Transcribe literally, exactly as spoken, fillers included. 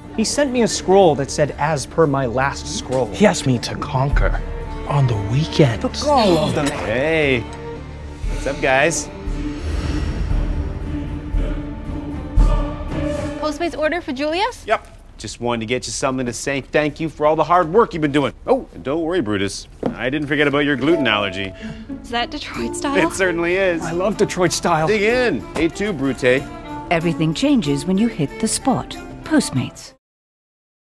He sent me a scroll that said, as per my last scroll. He asked me to conquer on the weekend. Look, all of them. Hey, what's up, guys? Postmates order for Julius? Yep. Just wanted to get you something to say thank you for all the hard work you've been doing. Oh, and don't worry, Brutus. I didn't forget about your gluten allergy. Is that Detroit style? It certainly is. I love Detroit style. Dig in. Hey, too, Brute. Everything changes when you hit the spot. Postmates.